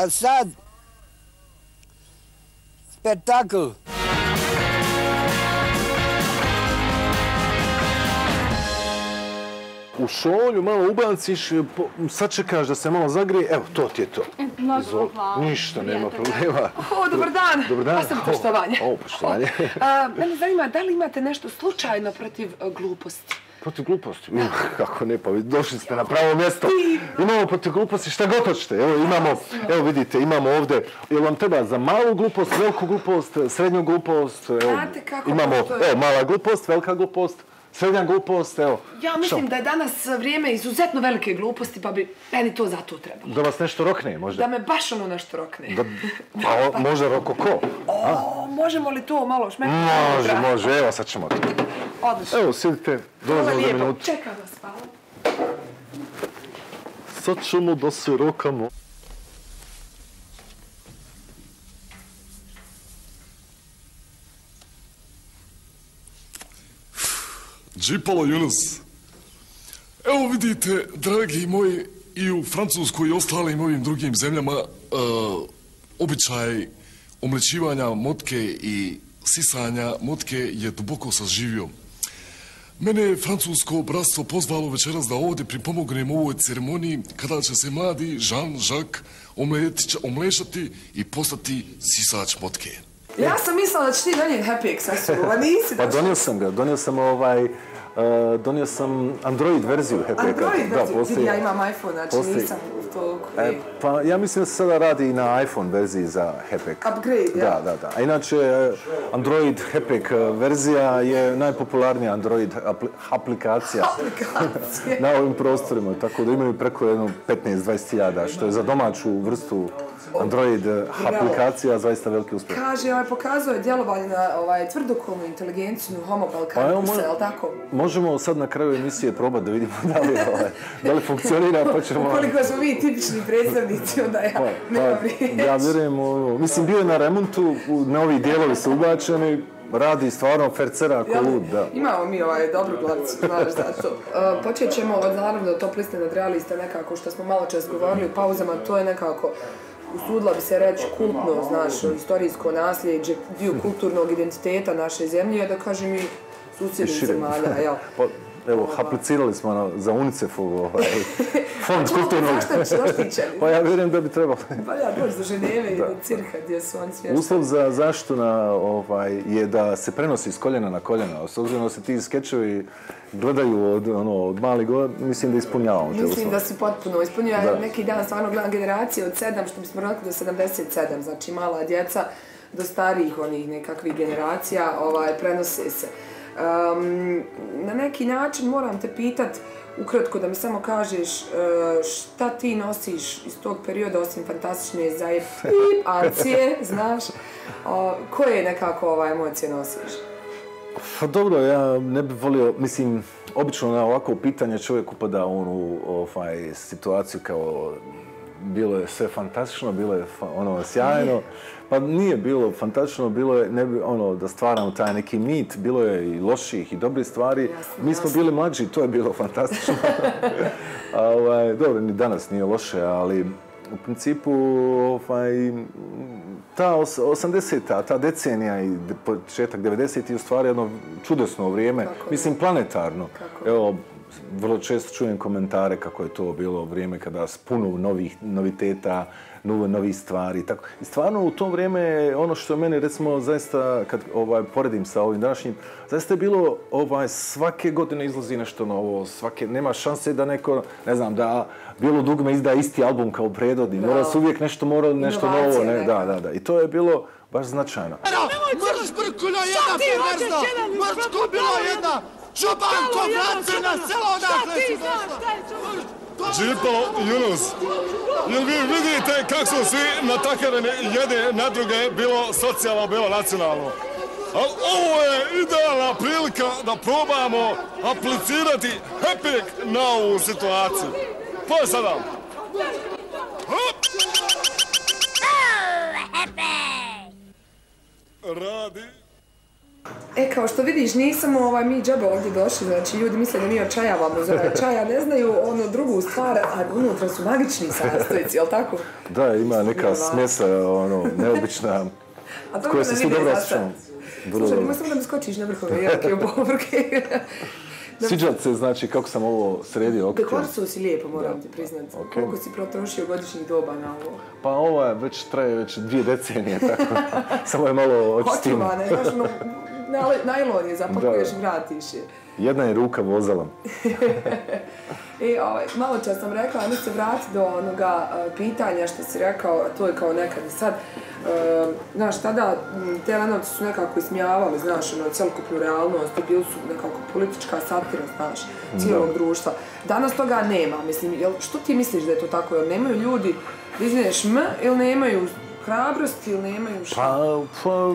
A sad, spektakl. U šolju malo ubaciš, sačekaš da se malo zagrije, evo, to ti je to. Ništa, nema problema. Dobar dan. Dobar dan. Pa sam poštovanje. Poštovanje. Mene zanima, da li imate nešto slučajno protiv gluposti? Protiv gluposti? Kako ne, pa vi došli ste na pravo mjesto. Imamo protiv gluposti šta god hoćete. Evo vidite, imamo ovdje, jel vam treba za malu glupost, veliku glupost, srednju glupost? Znate kako imamo, postoje? evo, mala glupost, velika glupost, srednja glupost, evo. Ja mislim da je danas vrijeme izuzetno velike gluposti, pa bi meni to zato trebalo. Da vas nešto rokne, možda? Da me baš ono nešto rokne. Pa možda rokoko? Možemo li to malo šmekati? Može, evo sad ćemo to. Odlično. Evo, sjedite, dolazimo za minutu. Čekam vas, hvala. Sad ćemo da se rokamo. Džipalo Yunus. Evo vidite, dragi moji, i u Francuskoj i ostalim ovim drugim zemljama običaj omlećivanja motke i sisanja motke je duboko saživio. Mene je francusko bratstvo pozvalo večeras da ovdje pripomognem ovoj ceremoniji kada će se mladi Jean-Jacques omlešati i postati sisač motke. Ja sam mislila da će ti donijeti Happy Egg sa sobom, a nisi došao. Pa donio sam Android verziju Happy Egga. Android verziju? Ja imam iPhone, znači nisam to koji... Pa ja mislim da se sada radi i na iPhone verziji za Happy Egg. Upgrade, ja? Da. A inače, Android Happy Egg verzija je najpopularnija Android aplikacija na ovim prostorima, tako da imaju preko 15-20 hiljada, što je za domaću vrstu Android aplikacija zaista veliki uspjeh. Kaže, pokazuje djelovanje na tvrdokolnu inteligenciju Homo Balkanusa, je li tako? Možemo sad na kraju emisije probati da vidimo da li funkcionira, pa ćemo... Ukoliko smo mi tipični predstavnici, onda ja nemam riječ. Ja vjerujem, mislim, bio je na remontu, novi dijelovi su ubačeni, radi stvarno fercera ako lud, da. Imamo mi dobru glavicu, znaš za to. Počet ćemo od naravno top liste nadrealista nekako što smo malo čas govorili u pauzama, to je nekako usudila bi se reći kultno, znaš, istorijsko nasljeđe, dio kulturnog identiteta naše zemlje, da kažem i susjednih zemalja, jel? Evo, aplicirali smo za UNICEF-u fond kulturnog. Zašto doštićeni? Pa ja vjerujem da bi trebalo. Pa ja doći do Ženeve i do Cirha gdje su oni smješteni. Uslov za zaštitu je da se prenosi s koljena na koljena. S obzirom da se ti skečevi gledaju od malih godina, mislim da ispunjavamo te uslove. Mislim da si potpuno ispunjava. Neki dan stvarno gledam generacije od 7, što bismo rekli do 77, znači mala djeca do starijih onih nekakvih generacija prenose se. Na neki način moram te pitat, ukratko da mi samo kažeš šta ti nosiš iz tog perioda osim fantastične zajebancije, znaš, koje nekako emocije nosiš? Pa dobro, ja ne bih volio, mislim, obično na ovako pitanje čovjek upada u situaciju kao bilo je sve fantastično, bilo je sjajno. Pa nije bilo fantastično, bilo je da stvaramo taj neki mit, bilo je i loših i dobrih stvari. Mi smo bili mlađi, to je bilo fantastično. Dobro, ni danas nije loše, ali u principu ta 80-ta, ta decenija i početak 90-ih je u stvari jedno čudesno vrijeme, mislim planetarno. Evo, vrlo često čujem komentare kako je to bilo vrijeme kada s puno noviteta, novih stvari. I stvarno u to vrijeme ono što meni recimo zaista kad poredim sa ovim današnjim, zaista je bilo svake godine izlazi nešto novo, nema šanse da neko, ne znam, da Bijelo dugme izda isti album kao prethodni, mora se uvijek nešto novo, da. I to je bilo baš značajno. Mrš brkuljo jedna perverzna, mrš kubilo jedna, čubanko vrace na selo odakle si došla. Džipalo Yunus, jel vi vidite kako su svi natakareni jedne na druge, bilo socijalno, bilo nacionalno? Ali ovo je idealna prilika da probamo aplicirati Happy Egg na ovu situaciju. Posledam! Radi Kao što vidiš, nisam mi džaba ovdje došli, znači ljudi misle da mi očajavamo za čaj, a ne znaju drugu stvar, a unutra su magični sastojci, jel tako? Da, ima neka smjesa, neobična, koja se svi dobro osjećamo. Slušaj, nemoj samo da mi skočiš na vrhove, jake opovrke. Sviđa se, znači, kako sam ovo sredio okvir. Dekorstvo si lijepo, moram ti priznati. Koliko si protrošio godišnjih doba na ovo? Pa ovo traje već 2 decenije, tako. Samo je malo očistim. Očuvane, znaš, najlon je, zapakuješ i vratiš je. Jedna je ruka vozala. Malo čas sam rekla, ajmo se vratiti do onoga pitanja što si rekao, to je kao nekad i sad. Znaš, tada te Lenovci su nekako ismijavali, znaš, cjelokupnu realnost, bili su nekako politička satira, znaš, cijelog društva. Danas toga nema, mislim, što ti misliš da je to tako? Jel nemaju ljudi da izneš ili nemaju hrabrosti ili nemaju šta?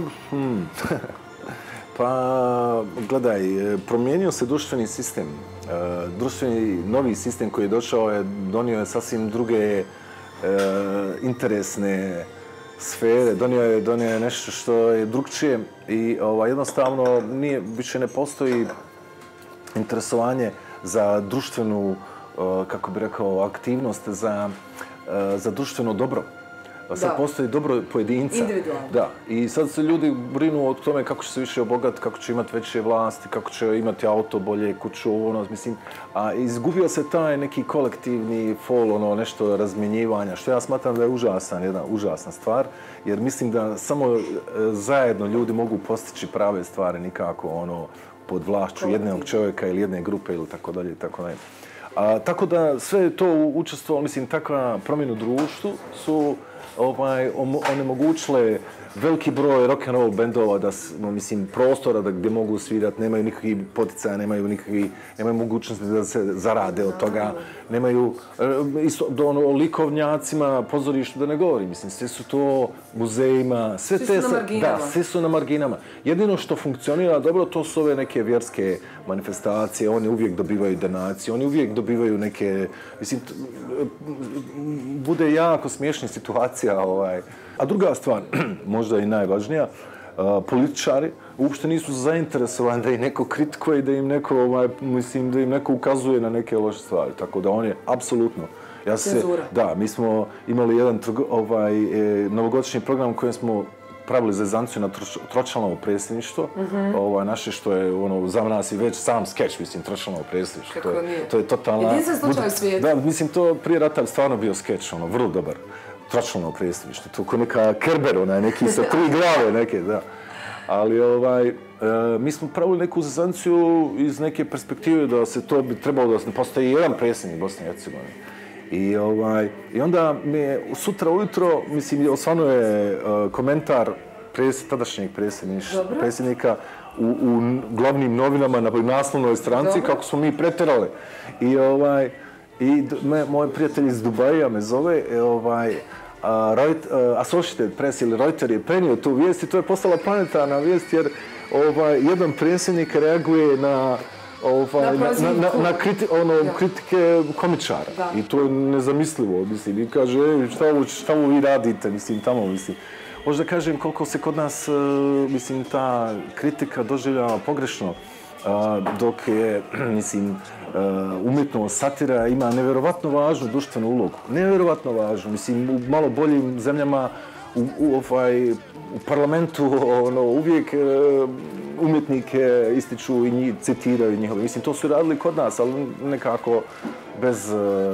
Pa, gledaj, promijenio se društveni sistem. Društveni novi sistem koji je došao donio je sasvim druge interesne sfere, donio je nešto što je drugčije i jednostavno više ne postoji interesovanje za društvenu, kako bi rekao, aktivnost, za društveno dobro. Sad postoji dobro pojedinca. Individualno. Da. I sad se ljudi brinu o tome kako će se više obogatiti, kako će imati veće vlasti, kako će imati auto, bolje kuću, mislim. A izgubio se taj neki kolektivni fol, nešto razmjenjivanja, što ja smatram da je jedna užasna stvar, jer mislim da samo zajedno ljudi mogu postići prave stvari, nikako pod vlašću jednog čovjeka ili jedne grupe ili tako dalje i tako dalje. Tako da sve je to učestvovalo, mislim, takva promjena u društvu su onemogućile veliki broj rock'n'roll bendova prostora gdje mogu svirati, nemaju nikakvih poticaja, nemaju mogućnosti da se zarade od toga, nemaju likovnjacima, pozorištu da ne govorim, mislim, sve su to muzejima, sve su na marginama. Jedino što funkcionira dobro, to su ove neke vjerske manifestacije, oni uvijek dobivaju donacije, oni uvijek dobivaju neke, mislim, bude jako smiješna situacija. A druga stvar, možda i najvažnija, političari uopšte nisu zainteresovani da ih neko kritikuje i da im neko ukazuje na neke loše stvari. Tako da on je apsolutno... Cenzura. Da, mi smo imali jedan novogodišnji program kojem smo pravili zezancu na tročlanovo predsjedništvo, naše što je za nas i već sam skeč, mislim, tročlanovo predsjedništvo. Kako nije? To je totalna... Jedinstven slučaj u svijetu. Da, mislim, to prije rata stvarno bio skeč, vrlo dobar. Tročlanovo predsjedništvo, to ko neka Kerber, neki sa 3 glave neke, da. Ali mi smo pravili neku zezanciju iz neke perspektive da se to bi trebalo da postoji jedan predsjednik Bosne i Hercegovine. I onda mi je sutra ujutro, mislim, osvano je komentar tadašnjeg predsjednika u glavnim novinama na naslovnoj stranci kako smo mi pretjerali. I moj prijatelj iz Dubaja me zove, Associated Press ili Reuters je prenio tu vijest i to je postala planetarna vijest jer jedan predsjednik reaguje na kritike komičara. I to je nezamislivo, mislim. I kaže, šta ovo vi radite, mislim, tamo, mislim. Možda kažem koliko se kod nas, mislim, ta kritika doživljava pogrešno, dok je, mislim, umjetnost, satira ima nevjerovatno važnu društvenu ulogu. Nevjerovatno važnu, mislim, u malo boljim zemljama, u parlamentu uvijek umjetnike ističu i njih citiraju njihove. Mislim, to su radili kod nas, ali nekako bez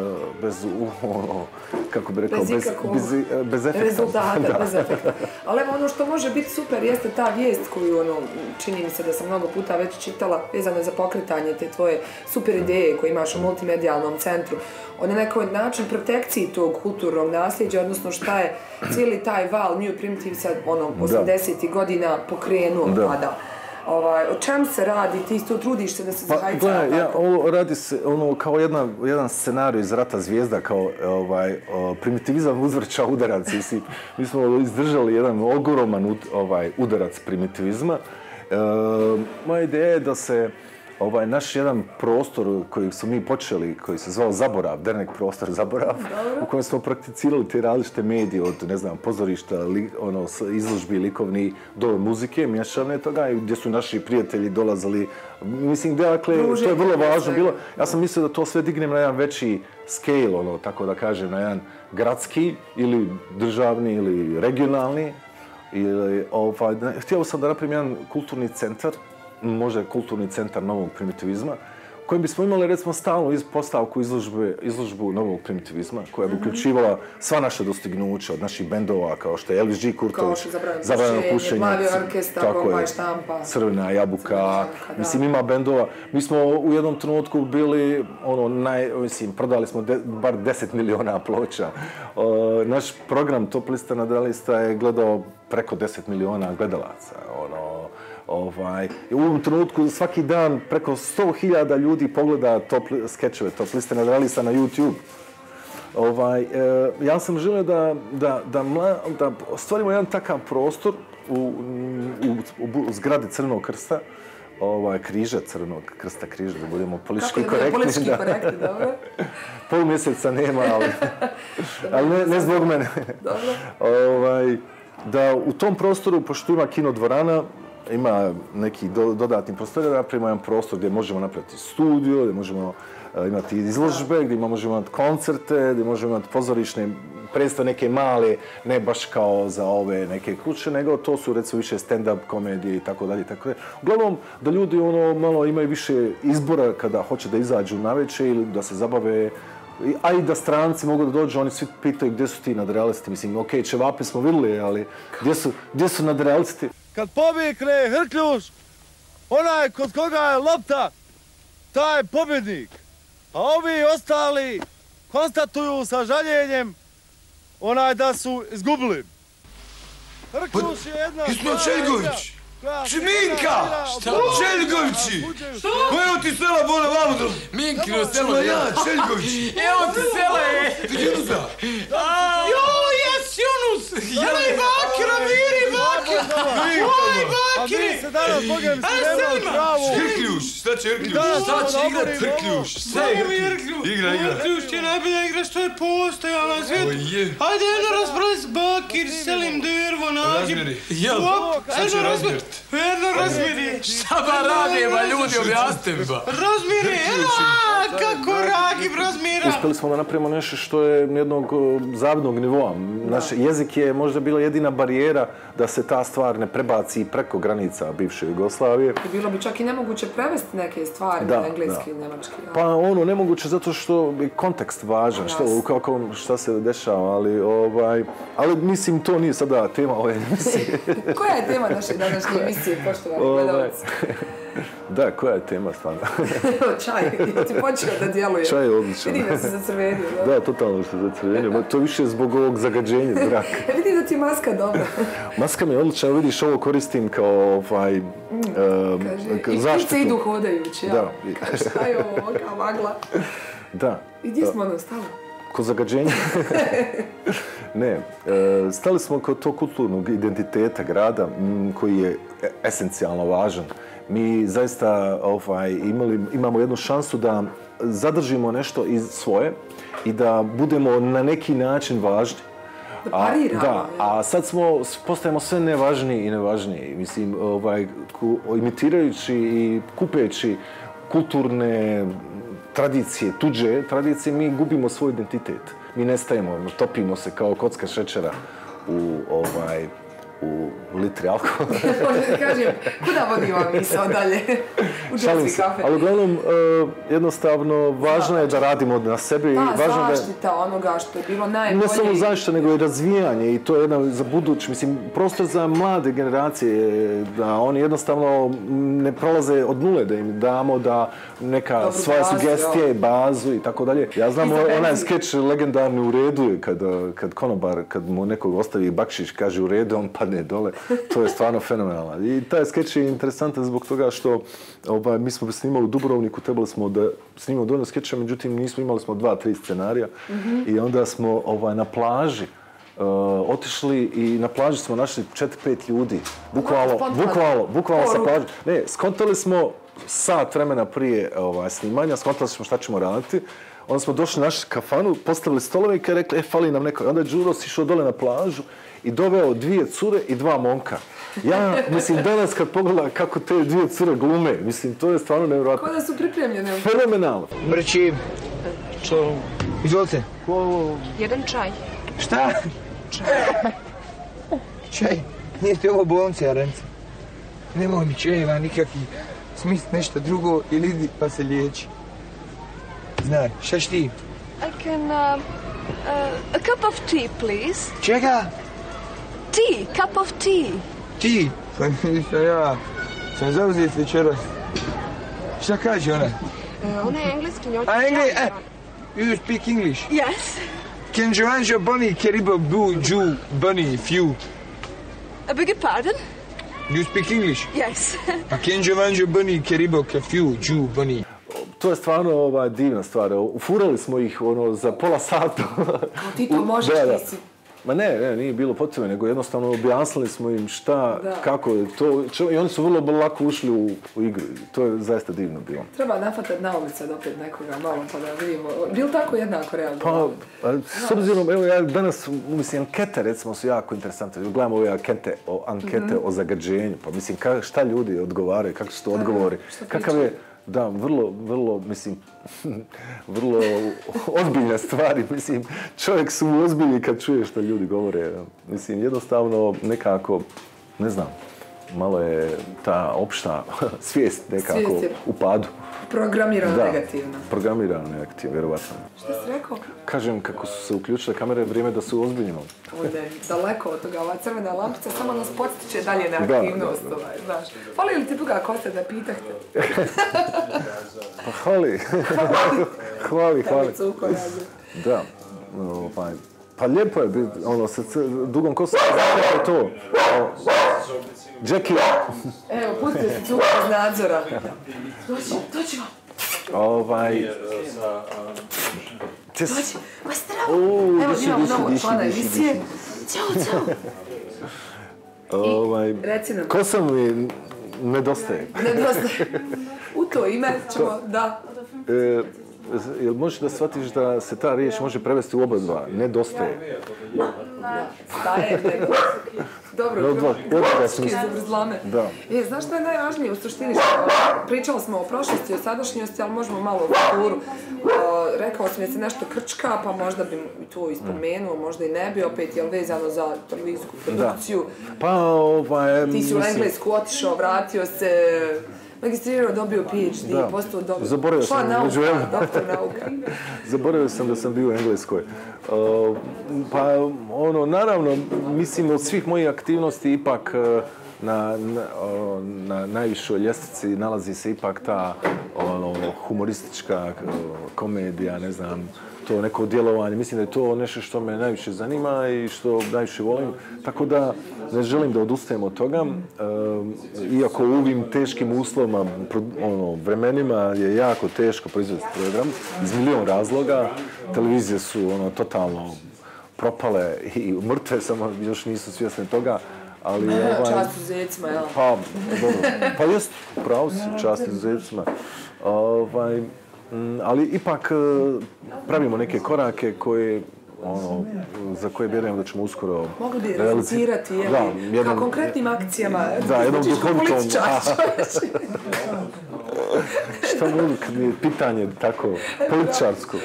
kako bi rekao, bez efekta. Rezultata, bez efekta. Ali evo, ono što može biti super jeste ta vijest koju, čini mi se da sam mnogo puta već čitala, vezano za pokretanje te tvoje super ideje koje imaš u multimedijalnom centru. On je neko način protekciji tog kulturnog nasljeđa, odnosno šta je cijeli taj val New Primitive sad 80. godina pokrenuo tada. O čem se radi? Ti isto trudiš se da se zahajca? Ovo radi se kao jedan scenarij iz Rata zvijezda, kao primitivizam uzvrća udarac. Mi smo izdržali jedan ogroman udarac primitivizma. Moja ideja je da se naš jedan prostor koji smo mi počeli, koji se zvao Zaborav, dernek prostor Zaborav, u kojem smo prakticirali te različite medije od, ne znam, pozorišta, izložbi likovni do muzike, mješavne toga, gdje su naši prijatelji dolazili. Mislim, dakle, to je vrlo važno bilo. Ja sam mislio da to sve dignem na jedan veći scale, tako da kažem, na jedan gradski ili državni ili regionalni. Htio sam da napravim jedan kulturni centar, možda kulturni centar novog primitivizma, u kojem bismo imali, recimo, stalnu postavku izložbu novog primitivizma, koja bi uključivala sva naša dostignuća od naših bendova, kao što je Elvis G. Kurtović, Zabranjeno pušenje, Plavi orkestar, Bombaj štampa, Crvena jabuka, mislim, ima bendova. Mi smo u jednom trenutku bili, prodali smo bar 10 miliona ploča. Naš program Top lista nadrealista je gledao preko 10 miliona gledalaca. U ovom trenutku svaki dan preko 100.000 ljudi pogleda skečeve Top liste nadrealista na YouTube. Ja sam želio da stvorimo jedan takav prostor u zgradi Crvenog krsta, križa Crvenog krsta, križa, da budemo politički korektni. Politički korektni, dobro. Pol mjeseca nema, ali ne zbog mene. Da u tom prostoru, pošto ima kinodvorana, ima neki dodatni prostor, da napravimo jedan prostor gdje možemo napraviti studio, gdje možemo imati izložbe, gdje možemo imati koncerte, gdje možemo imati pozorišne predstave, neke male, ne baš kao za ove neke kuće, nego to su recimo više stand-up komedije i tako dalje. Uglavnom, da ljudi malo imaju više izbora kada hoće da izađu navečer ili da se zabave, a i da stranci mogu da dođu, oni svi pitaju gdje su ti nadrealisti. Mislim, okej, ćevape smo vidjeli, ali gdje su nadrealisti? Kad pobjekne Hrkljuš, onaj kod koga je lopta, taj je pobjednik. A ovi ostali konstatuju sa žaljenjem da su izgubili. Hrkljuš je jedna... Ismo Čeljgović! Minka! Čeljgovići! Evo ti sela Bona Valudro! Minkino selo je! Ja, Čeljgović! Evo ti sela je! Ti Junusa! Joj, jes Junus! Joj, Bakira, miri, Bakira! Oj, Bakiri! A mi se danas pogledam se nema pravu! Hrkljuš! Šta će Hrkljuš? Šta će igrat Hrkljuš? Šta je Hrkljuš? Igra. Hrkljuš će najbolja igra što je postojala na svijetu. Hajde jedno razbrali s Bakir, selim drvo, nađi... Jel? Šta će razmjert? Jedno razmjeri. Šta ba radi, ba ljudi, objasnite mi ba. Razmjeri, kako Ragib razmjera. Uspjeli smo da napravimo nešto što je jednog zavidnog nivoa. Naš jezik je možda bila jedina barijera da se ta stvar ne prebaci preko granica bivše Jugoslavije. Bilo bi čak i nemoguće prevesti neke stvari na engleski i njemački. Pa nemoguće zato što je kontekst važan, šta se dešava, ali mislim to nije sada tema ove emisije. Koja je tema naše današnje emisije, poštovani gledalci? Da, koja je tema stvarno? Čaj, ti počeo da djeluje. Čaj je odličan. Vidim da se zacrvenio. Da, totalno se zacrvenio. To više zbog ovog zagađenja zraka. Vidim da ti je maska dobra. Maska mi je odlična, vidiš, ovo koristim kao zaštitu. I ptice idu hodajući, ja. Kaže, šta je ovo, kao magla? Da. I gdje smo stali? Ko zagađenje? Ne, stali smo kod tog kulturnog identiteta grada koji je esencijalno važan. Mi zaista imamo jednu šansu da zadržimo nešto iz svoje i da budemo na neki način važni. A sad postajemo sve nevažniji i nevažniji. Mislim, imitirajući i kupeći kulturne tradicije, tuđe tradicije, mi gubimo svoj identitet. Mi nestajemo, topimo se kao kocka šećera u litri alkohola. Možda ti kažem, kuda vodi ova misao dalje? U džetski kafe. Ali uglavnom, jednostavno, važno je da radimo na sebi. Zaštita onoga što je bilo najbolje. Ne samo zaštita, nego i razvijanje i to je jedna za budući, mislim, prostor za mlade generacije, da oni jednostavno ne prolaze od nule, da im damo da neka svoje sugestije, bazu i tako dalje. Ja znam onaj skeč legendarni U redu je kad konobar, kad mu nekog ostavi bakšić, kaže u redu, on padne dole. To je stvarno fenomenalno. I taj skeč je interesantan zbog toga što mi smo snimali u Dubrovniku, trebali smo da snimamo dovoljno skeča, međutim imali smo 2-3 scenarija i onda smo na plaži otišli i na plaži smo našli 4-5 ljudi. Bukvalno sa plaži. Ne, skontali smo sat vremena prije snimanja, skontali smo šta ćemo raditi. Onda smo došli na našu kafanu, postavili stolove i rekli, fali nam neko. Onda je Đuros išao dole na plažu i doveo 2 cure i 2 momka. Ja, mislim, danas kad pogledam kako te 2 cure glume, mislim, to je stvarno nevjerojatno. Kao da su pripremljene. Fenomenalno. Mrči. Čo? Izvolite. Jedan čaj. Šta? Čaj. Nije te ovo bolnica, Arenca. Nemoj mi čajeva nikakvi. Smisli nešto drugo ili idi pa se liječi. Znaj, šta ćeš ti? I can, a cup of tea, please. Čega? Tea, cup of tea. Ti? Pa nisam ja. Sam zauzet večeras. Šta kaže ona? Ona je engleski, njoj A you speak English? Yes. Can Joanjo Bunny Keribo Boo Jew Bunny Few? I beg your pardon? You speak English? Yes. A can Joanjo Bunny Keribo Few Jew Bunny? To je stvarno divna stvar. Ufurali smo ih za pola sata. Ti to možeš, ti si... Ma ne, nije bilo potrebe, nego jednostavno objasnili smo im šta, kako je to. I oni su vrlo lako ušli u igru. To je zaista divno bilo. Treba nafatati na ulicu opet nekoga malo pa da vidimo. Bilo tako jednako realno? Pa, s obzirom, evo ja danas, mislim, ankete recimo su jako interesantne. Gledamo ove ankete o zagađenju. Pa mislim, šta ljudi odgovaraju, kako su to odgovori. Kakav je... Da, vrlo, mislim, vrlo ozbiljne stvari, mislim, čovjek su mu ozbiljni kad čuje što ljudi govore, mislim, jednostavno nekako, ne znam, malo je ta opšta svijest nekako u padu. Programirano negativno. Programirano negativno, vjerovatno. Šta si rekao? Kažem, kako su se uključile kamere, vrijeme da su ozbiljno. Ovdje, daleko od toga, ova crvena lampica samo nas potiče dalje na aktivnost, znaš. Fali li ti druga kosta da pitahte? Pa hvali. Da, pa lijepo je biti, sa dugom kosom, kako je to? Jackie. Evo, pustite se cuka iz nadzora. Doći vam. Doći, ma stravo. Evo, imamo novog člana emisije. Ćao. I reci nam. Kosa mi nedostaje. U to ime ćemo, da. Jel možeš da shvatiš da se ta riječ može prevesti u oba dva? Nedostaje. Staje, nedostaje. Dobro, hrvatski zavrzlame. Znaš što je najvažnije u suštini? Pričali smo o prošlosti, o sadašnjosti, ali možemo malo u futuru. Rekao sam je se nešto krčka, pa možda bi to ispomenuo, možda i ne bi, opet je vezano za televizijsku produkciju. Ti si u Englesku otišao, vratio se, magistrirao, dobio PhD, postao član nauka, doktor nauka. Zaboravio sam da sam bio u Engleskoj. Pa, naravno, mislim, od svih mojih aktivnosti ipak na najvišoj ljestvici nalazi se ipak ta humoristička komedija, ne znam, to neko djelovanje. Mislim da je to nešto što me najviše zanima i što najviše volim. Tako da ne želim da odustajem od toga. Iako u ovim teškim uslovima, vremenima je jako teško proizvesti program iz milion razloga. Televizije su totalno propale i mrtve, samo još nisu svjesne toga. Čast izuzecima, jel? Pa, dobro. Pa jest, pravo si, čast izuzecima. Ali ipak pravimo neke korake koje, za koje vjerujem da ćemo uskoro mogli bi realizirati, ka konkretnim akcijama. Da, jednom duhovitom. Šta mogu kad je pitanje tako političarsko?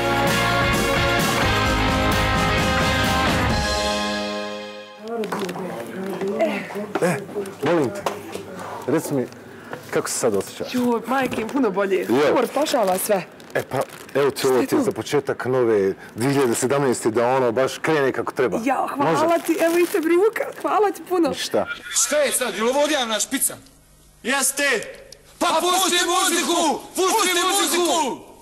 Molim te, reci mi, kako se sad osjećaš? Joj, majke, puno bolje. Humor spašava sve. Pa, evo ti ovo ti za početak nove 2017. da ono baš krene kako treba. Ja, hvala ti, evo i te Brivuka, hvala ti puno. Šta? Šta je sad, je li ovo odjavna špica? Jeste! Pa pusti muziku! Pusti muziku!